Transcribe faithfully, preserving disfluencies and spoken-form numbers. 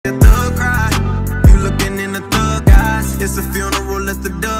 a thug cry. You looking in the thug eyes. It's a funeral, let the dust